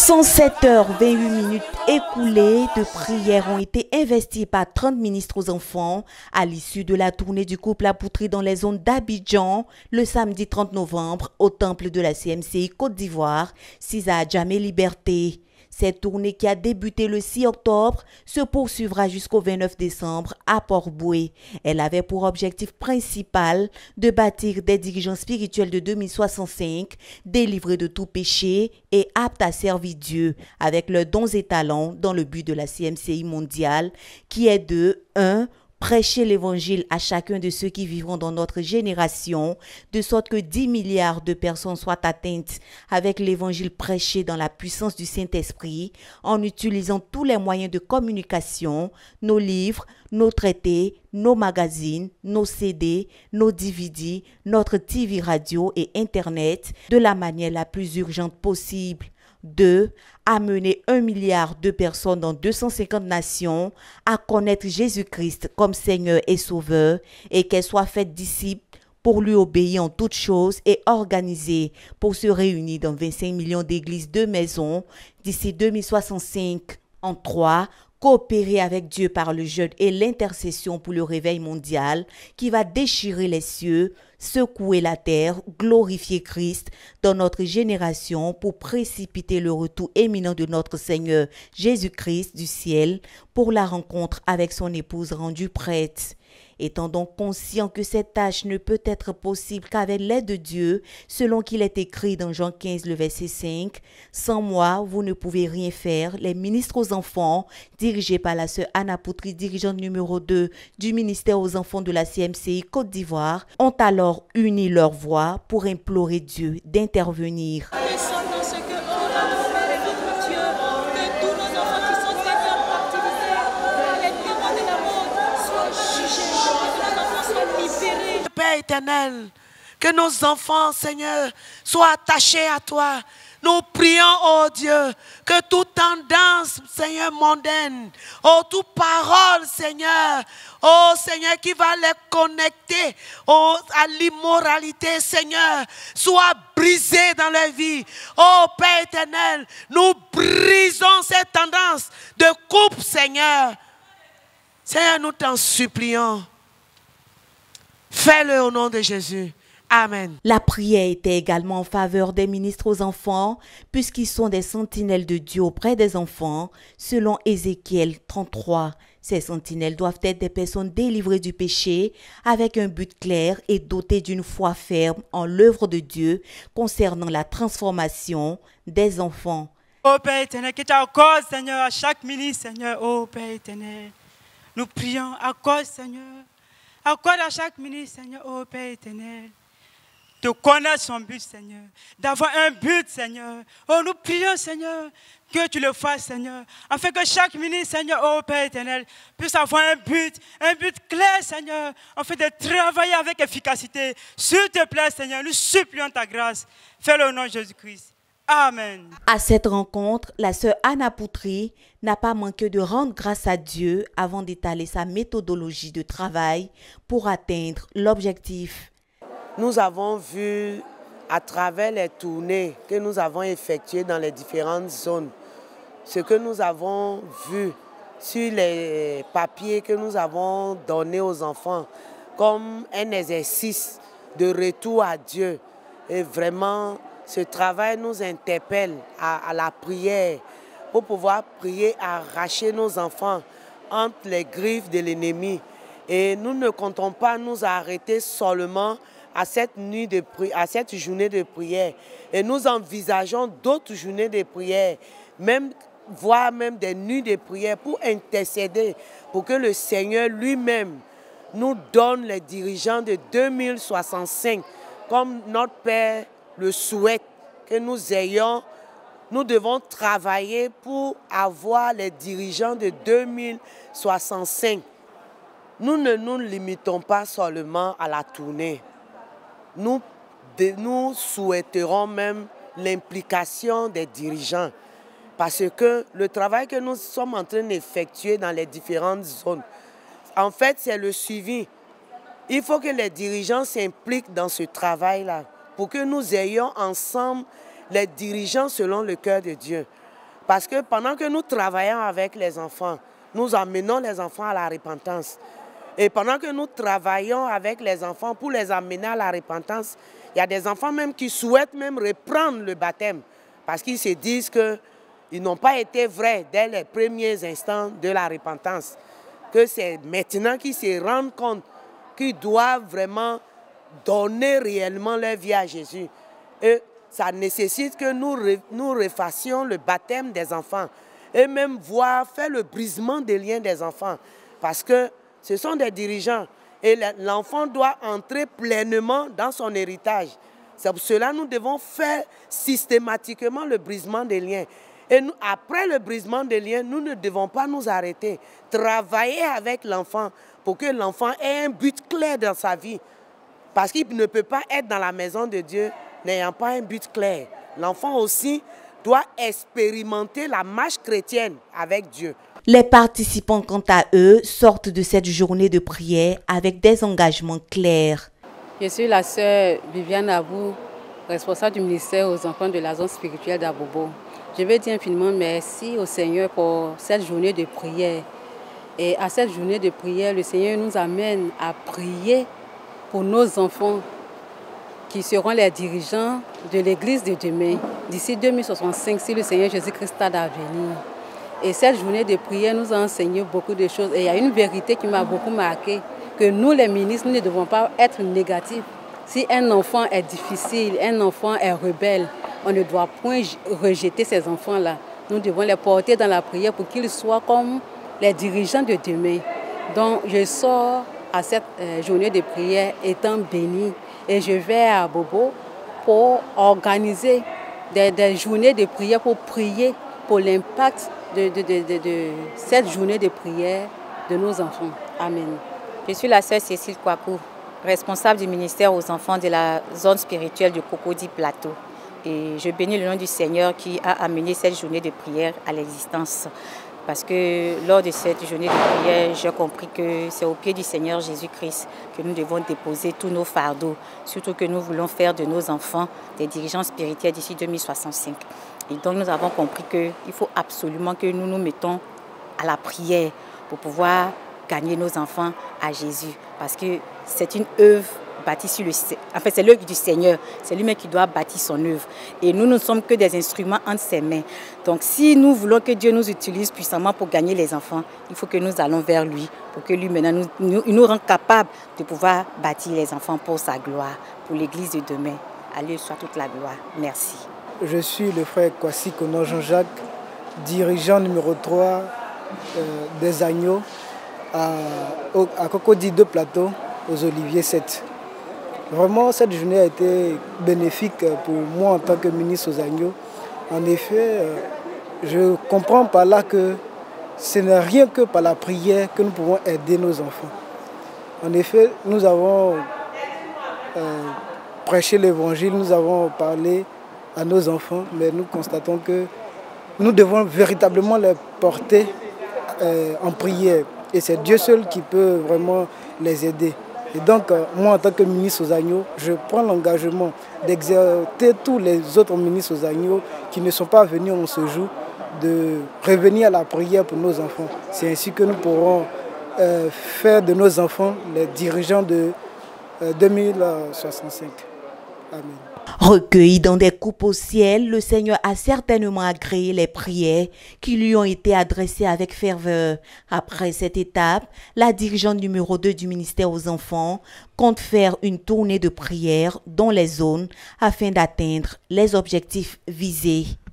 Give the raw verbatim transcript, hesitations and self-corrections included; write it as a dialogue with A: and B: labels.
A: cent sept heures vingt-huit minutes écoulées de prières ont été investies par trente ministres aux enfants à l'issue de la tournée du couple Apoutri dans les zones d'Abidjan le samedi trente novembre au temple de la C M C I Côte d'Ivoire, Cisa Djamé Liberté. Cette tournée qui a débuté le six octobre se poursuivra jusqu'au vingt-neuf décembre à Port-Boué. Elle avait pour objectif principal de bâtir des dirigeants spirituels de deux mille soixante-cinq, délivrés de tout péché et aptes à servir Dieu avec leurs dons et talents dans le but de la C M C I mondiale qui est de un prêcher l'évangile à chacun de ceux qui vivront dans notre génération, de sorte que dix milliards de personnes soient atteintes avec l'évangile prêché dans la puissance du Saint-Esprit, en utilisant tous les moyens de communication, nos livres, nos traités, nos magazines, nos C D, nos D V D, notre T V radio et Internet de la manière la plus urgente possible. deux. Amener un milliard de personnes dans deux cent cinquante nations à connaître Jésus-Christ comme Seigneur et Sauveur et qu'elles soient faites disciples pour lui obéir en toutes choses et organisées pour se réunir dans vingt-cinq millions d'églises de maisons d'ici deux mille soixante-cinq. En trois. Coopérer avec Dieu par le jeûne et l'intercession pour le réveil mondial qui va déchirer les cieux, secouer la terre, glorifier Christ dans notre génération pour précipiter le retour imminent de notre Seigneur Jésus-Christ du ciel pour la rencontre avec son épouse rendue prête. Étant donc conscient que cette tâche ne peut être possible qu'avec l'aide de Dieu, selon qu'il est écrit dans Jean quinze, le verset cinq, « Sans moi, vous ne pouvez rien faire », les ministres aux enfants, dirigés par la sœur Anna Apoutri, dirigeante numéro deux du ministère aux enfants de la C M C I Côte d'Ivoire, ont alors uni leurs voix pour implorer Dieu d'intervenir.
B: Père éternel, que nos enfants, Seigneur, soient attachés à toi. Nous prions, oh Dieu, que toute tendance, Seigneur, mondaine, oh, toute parole, Seigneur, oh Seigneur, qui va les connecter oh, à l'immoralité, Seigneur, soit brisée dans leur vie. Oh Père éternel, nous brisons cette tendance de coupe, Seigneur. Seigneur, nous t'en supplions. Fais-le au nom de Jésus. Amen.
A: La prière était également en faveur des ministres aux enfants, puisqu'ils sont des sentinelles de Dieu auprès des enfants, selon Ézéchiel trente-trois. Ces sentinelles doivent être des personnes délivrées du péché, avec un but clair et dotées d'une foi ferme en l'œuvre de Dieu concernant la transformation des enfants.
C: Ô Père éternel, que tu accordes, Seigneur, à chaque ministre, Seigneur, ô Père éternel. Nous prions, accorde, Seigneur. Accorde à chaque ministre, Seigneur, ô Père éternel, de connaître son but, Seigneur, d'avoir un but, Seigneur. Oh, nous prions, Seigneur, que tu le fasses, Seigneur, afin que chaque ministre, Seigneur, ô Père éternel, puisse avoir un but, un but clair, Seigneur, afin de travailler avec efficacité. S'il te plaît, Seigneur, nous supplions ta grâce. Fais-le au nom de Jésus-Christ. Amen.
A: À cette rencontre, la sœur Anna Apoutri n'a pas manqué de rendre grâce à Dieu avant d'étaler sa méthodologie de travail pour atteindre l'objectif.
D: Nous avons vu à travers les tournées que nous avons effectuées dans les différentes zones, ce que nous avons vu sur les papiers que nous avons donnés aux enfants comme un exercice de retour à Dieu. Et vraiment, ce travail nous interpelle à, à la prière pour pouvoir prier, arracher nos enfants entre les griffes de l'ennemi. Et nous ne comptons pas nous arrêter seulement à cette, nuit de pri- à cette journée de prière. Et nous envisageons d'autres journées de prière, même, voire même des nuits de prière pour intercéder, pour que le Seigneur lui-même nous donne les dirigeants de deux mille soixante-cinq, comme notre Père le souhaite, que nous ayons, nous devons travailler pour avoir les dirigeants de deux mille soixante-cinq. Nous ne nous limitons pas seulement à la tournée. Nous, de, nous souhaiterons même l'implication des dirigeants, parce que le travail que nous sommes en train d'effectuer dans les différentes zones, en fait, c'est le suivi. Il faut que les dirigeants s'impliquent dans ce travail-là, pour que nous ayons ensemble les dirigeants selon le cœur de Dieu. Parce que pendant que nous travaillons avec les enfants, nous amenons les enfants à la repentance. Et pendant que nous travaillons avec les enfants pour les amener à la repentance, il y a des enfants même qui souhaitent même reprendre le baptême parce qu'ils se disent qu'ils n'ont pas été vrais dès les premiers instants de la repentance. Que c'est maintenant qu'ils se rendent compte qu'ils doivent vraiment donner réellement leur vie à Jésus. Et ça nécessite que nous, nous refassions le baptême des enfants et même voir faire le brisement des liens des enfants. Parce que ce sont des dirigeants et l'enfant doit entrer pleinement dans son héritage. C'est pour cela que nous devons faire systématiquement le brisement des liens. Et nous, après le brisement des liens, nous ne devons pas nous arrêter. Travailler avec l'enfant pour que l'enfant ait un but clair dans sa vie. Parce qu'il ne peut pas être dans la maison de Dieu n'ayant pas un but clair. L'enfant aussi doit expérimenter la marche chrétienne avec Dieu.
A: Les participants, quant à eux, sortent de cette journée de prière avec des engagements clairs.
E: Je suis la sœur Viviane Abou, responsable du ministère aux enfants de la zone spirituelle d'Abobo. Je veux dire infiniment merci au Seigneur pour cette journée de prière. Et à cette journée de prière, le Seigneur nous amène à prier pour nos enfants qui seront les dirigeants de l'Église de demain, d'ici deux mille soixante-cinq, si le Seigneur Jésus-Christ tarde à venir. Et cette journée de prière nous a enseigné beaucoup de choses. Et il y a une vérité qui m'a beaucoup marqué, que nous les ministres, nous ne devons pas être négatifs. Si un enfant est difficile, un enfant est rebelle, on ne doit point rejeter ces enfants-là. Nous devons les porter dans la prière pour qu'ils soient comme les dirigeants de demain. Donc je sors à cette euh, journée de prière étant béni et je vais à Bobo pour organiser des, des journées de prière, pour prier pour l'impact de, de, de, de, de cette journée de prière de nos enfants. Amen.
F: Je suis la sœur Cécile Kouakou, responsable du ministère aux enfants de la zone spirituelle du Cocody Plateau. Et je bénis le nom du Seigneur qui a amené cette journée de prière à l'existence. Parce que lors de cette journée de prière, j'ai compris que c'est au pied du Seigneur Jésus-Christ que nous devons déposer tous nos fardeaux, surtout que nous voulons faire de nos enfants des dirigeants spirituels d'ici deux mille soixante-cinq. Et donc nous avons compris qu'il faut absolument que nous nous mettons à la prière pour pouvoir gagner nos enfants à Jésus. Parce que c'est une œuvre bâtie sur le... En fait, c'est l'œuvre du Seigneur. C'est lui-même qui doit bâtir son œuvre. Et nous ne sommes que des instruments entre ses mains. Donc si nous voulons que Dieu nous utilise puissamment pour gagner les enfants, il faut que nous allons vers lui, pour que lui maintenant nous, nous, nous rende capables de pouvoir bâtir les enfants pour sa gloire, pour l'église de demain. À lui soit toute la gloire. Merci.
G: Je suis le frère Kwasi Kono Jean-Jacques, dirigeant numéro trois euh, des agneaux à, à Cocody deux Plateau, aux Oliviers sept. Vraiment, cette journée a été bénéfique pour moi en tant que ministre aux agneaux. En effet, euh, je comprends par là que ce n'est rien que par la prière que nous pouvons aider nos enfants. En effet, nous avons euh, prêché l'évangile, nous avons parlé à nos enfants, mais nous constatons que nous devons véritablement les porter euh, en prière. Et c'est Dieu seul qui peut vraiment les aider. Et donc, euh, moi, en tant que ministre aux agneaux, je prends l'engagement d'exhorter tous les autres ministres aux agneaux qui ne sont pas venus en ce jour, de revenir à la prière pour nos enfants. C'est ainsi que nous pourrons euh, faire de nos enfants les dirigeants de euh, deux mille soixante-cinq. Amen.
A: Recueilli dans des coupes au ciel, le Seigneur a certainement agréé les prières qui lui ont été adressées avec ferveur. Après cette étape, la dirigeante numéro deux du ministère aux enfants compte faire une tournée de prières dans les zones afin d'atteindre les objectifs visés.